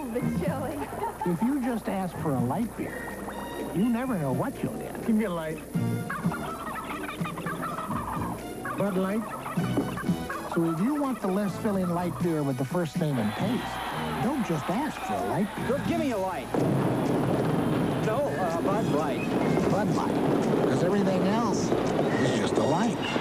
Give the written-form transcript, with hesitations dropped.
bit chilly. If you just ask for a light beer, you never know what you'll get. Give me a light. Bud Light. So if you want the less filling light beer with the first name and taste, don't just ask for a light beer. Good, give me a light. No, Bud Light. Bud Light. Because everything else is just a light.